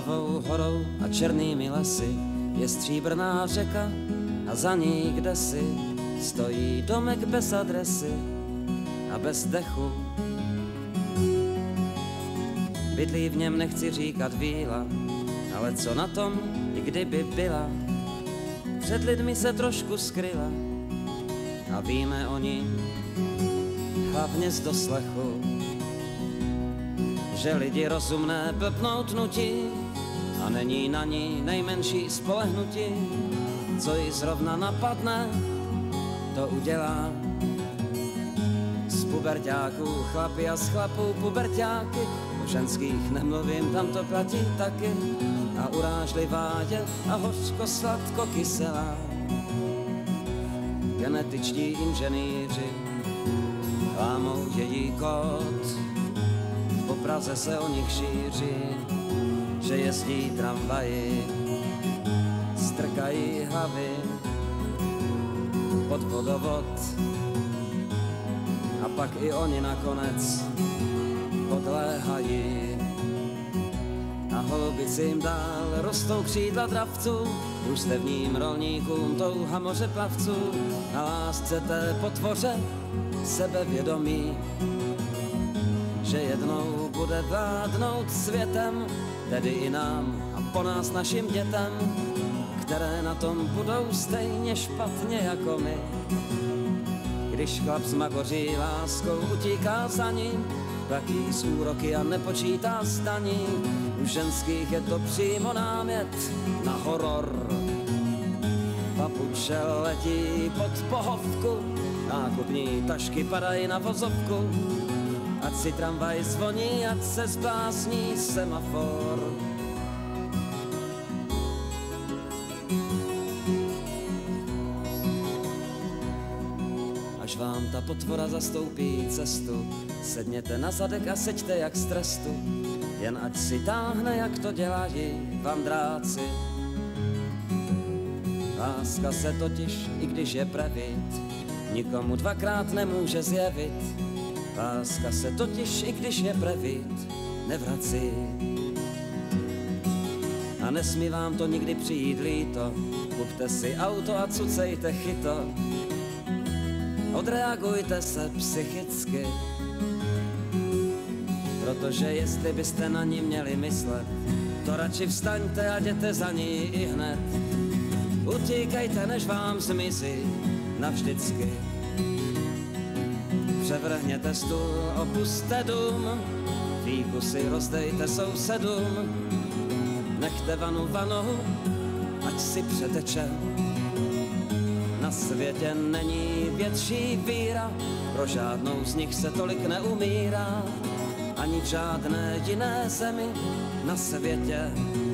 Královou horou a černými lesy je stříbrná řeka a za ní kdesi stojí domek bez adresy a bez dechu. Bydlí v něm, nechci říkat víla, ale co na tom, i kdyby byla, před lidmi se trošku skryla a víme o ní hlavně z doslechu, že lidi rozumné blbnout nutí a není na ní nejmenší spolehnutí, co jí zrovna napadne, to udělá. Z puberťáků chlapi a z chlapů puberťáky, o ženských nemluvím, tam to platí taky, a urážlivá je a hořko sladko kyselá. Genetičtí inženýři lámou její kód, po Praze se o nich šíří, že jezdí tramvaji, strkají hlavy pod vodovod a pak i oni nakonec podléhají. A holubici jim dál rostou křídla dravců, družstevním rolníkům touha mořeplavců, a lásce té potvoře sebevědomí, že jednou bude vládnout světem, tedy i nám a po nás našim dětem, které na tom budou stejně špatně jako my. Když chlap s magoří láskou utíká za ním, platí z úroky a nepočítá z daní, u ženských je to přímo námět na horor. Papuče letí pod pohovku, nákupní tašky padají na vozovku, ať si tramvaj zvoní, ať se zblázní semafor. Až vám ta potvora zastoupí cestu, sedněte na zadek a seďte jak z trestu, jen ať si táhne, jak to dělají vandráci. Láska se totiž, i když je prevít, nikomu dvakrát nemůže zjevit. Láska se totiž, i když je prevít, nevrací. A nesmí vám to nikdy přijít líto, kupte si auto a cucejte chyto. Odreagujte se psychicky, protože jestli byste na ní měli myslet, to radši vstaňte a jděte za ní i hned. Utíkejte, než vám zmizí navždycky. Převrhněte stůl, opuste dům, výkusy rozdejte sousedům, nechte vanu vanou, ať si přeteče. Na světě není větší víra, pro žádnou z nich se tolik neumírá, ani v žádné jiné zemi na světě